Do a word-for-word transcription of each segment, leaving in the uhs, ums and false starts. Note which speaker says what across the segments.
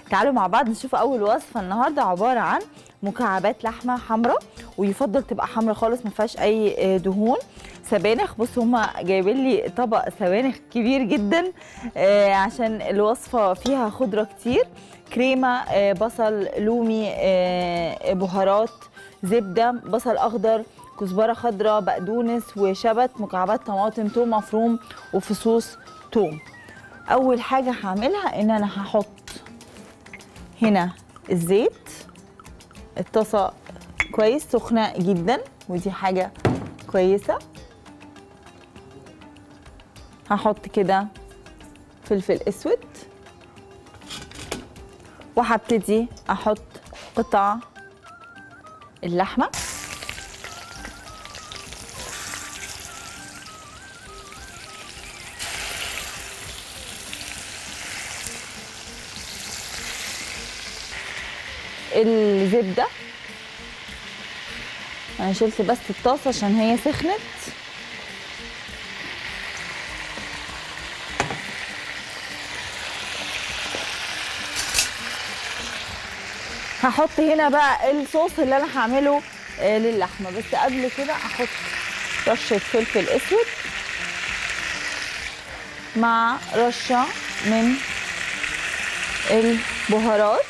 Speaker 1: تعالوا مع بعض نشوف اول وصفه النهارده، عباره عن مكعبات لحمه حمراء، ويفضل تبقى حمراء خالص ما فيهاش اي دهون. سبانخ، بصوا هما جايبين لي طبق سبانخ كبير جدا آه عشان الوصفه فيها خضره كتير. كريمه، آه بصل لومي، آه بهارات، زبده، بصل اخضر، كزبره خضراء، بقدونس وشبت، مكعبات طماطم، توم مفروم، وفصوص توم. اول حاجه هعملها ان انا هحط هنا الزيت. الطاسه كويس سخنه جدا، ودي حاجه كويسه. هحط كده فلفل اسود، وهبتدي احط قطع اللحمه. الزبده انا شلت بس الطاسه عشان هي سخنت. هحط هنا بقى الصوص اللي انا هعمله للحمه، بس قبل كده احط رشه فلفل اسود مع رشه من البهارات،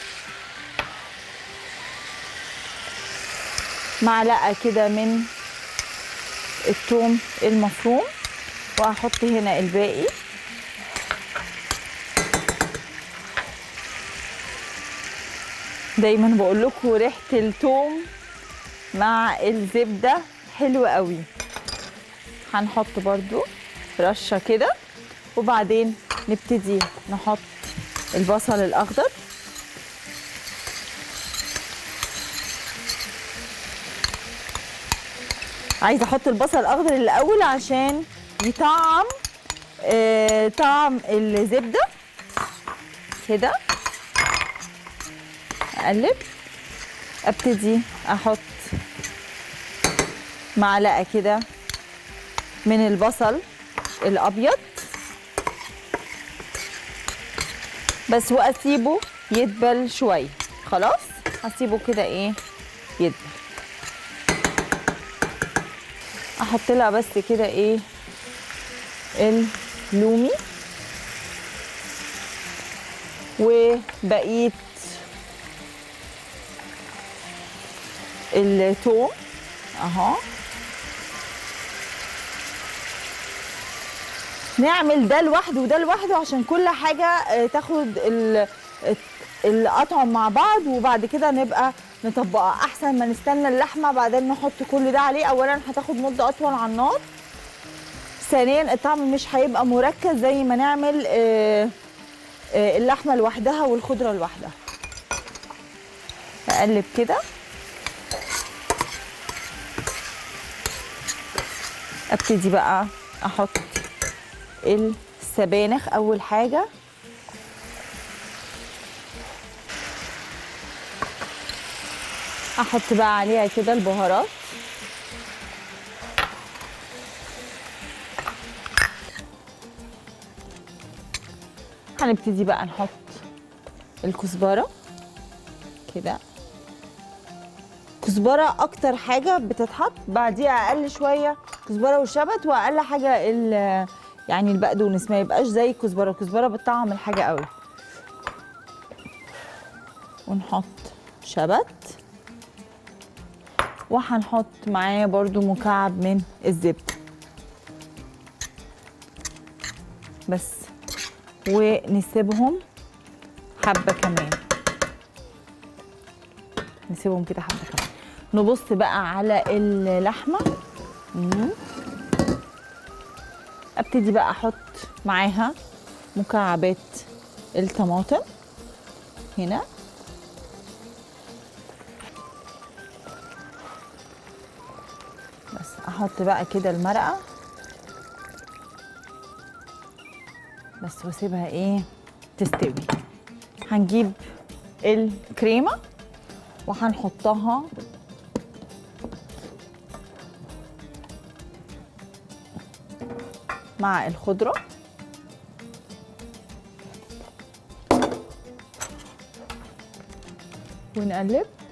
Speaker 1: معلقه كده من الثوم المفروم، وهحط هنا الباقي. دايما بقول لكم ريحه الثوم مع الزبده حلوه قوي. هنحط برضو رشه كده، وبعدين نبتدي نحط البصل الاخضر. عايزه احط البصل الاخضر الاول عشان يطعم آه طعم الزبده كده. اقلب، ابتدي احط معلقه كده من البصل الابيض بس، واسيبه يدبل شويه. خلاص هسيبه كده ايه يدبل. احط لها بس كده ايه اللومي وبقيه الثوم اهو. نعمل ده لوحده وده لوحده عشان كل حاجه تاخد الأطعم مع بعض، وبعد كده نبقى نطبقها. احسن ما نستنى اللحمه بعدين نحط كل ده عليه. اولا هتاخد مده اطول على النار، ثانيا الطعم مش هيبقى مركز زي ما نعمل اللحمه لوحدها والخضره لوحدها. اقلب كده، ابتدي بقى احط السبانخ اول حاجه. احط بقى عليها كده البهارات، هنبتدي بقى نحط الكزبره كده. كزبره اكتر حاجه بتتحط، بعديها اقل شويه كزبره وشبت، واقل حاجه يعني البقدونس، ما يبقاش زي الكزبره. الكزبره بتطعم الحاجه قوي. ونحط شبت، وهنحط معاه برضو مكعب من الزبده بس، ونسيبهم حبه كمان. نسيبهم كده حبه كمان. نبص بقى على اللحمه. مم. ابتدي بقى احط معاها مكعبات الطماطم هنا، بس احط بقى كده المرقه بس، واسيبها ايه تستوي. هنجيب الكريمه وهنحطها مع الخضره.
Speaker 2: ونقلب.